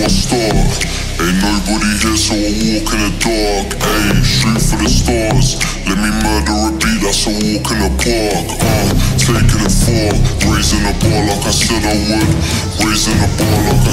North Star. Ain't nobody here, so I walk in the dark. Ayy, shoot for the stars. Let me murder a beat, that's a walk in the park. Taking it far, raising the bar like I said I would. Raising the bar like